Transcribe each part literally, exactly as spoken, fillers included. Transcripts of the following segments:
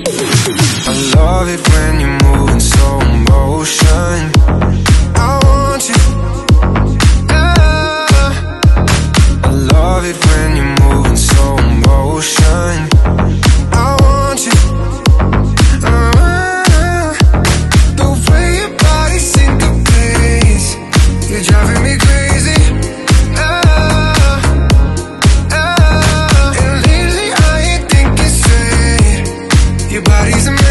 I love it when you move in slow motion. I want you. Ah. I love it when you move in slow motion. I want you. Ah. The way your body syncopates, you're driving me crazy. Ah. Ah. And lately I ain't thinking straight. Your body's amazing.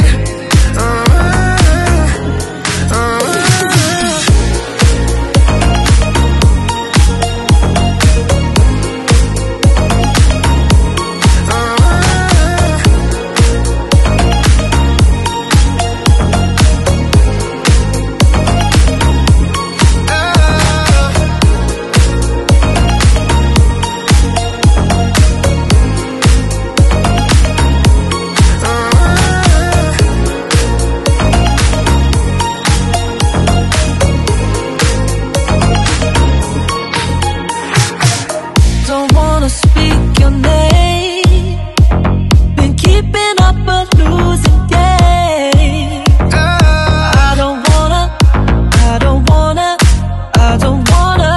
Don't wanna speak your name. Been keeping up a losing game. I don't wanna, I don't wanna, I don't wanna.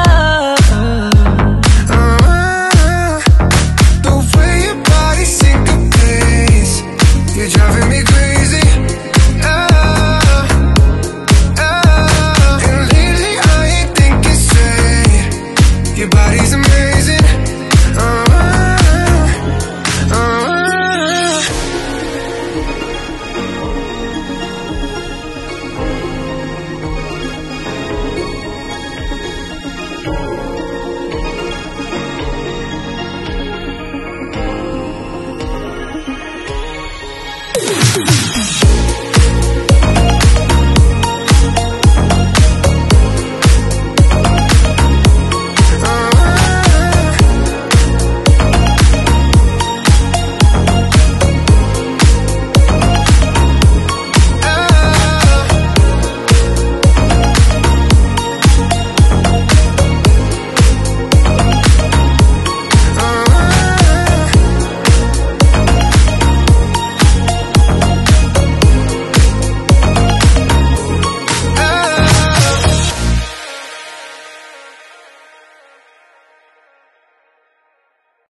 uh, The way your body syncopates, you're driving me crazy. Ah, ah. And lately I ain't thinking straight. Your body's amazing. Uh, uh.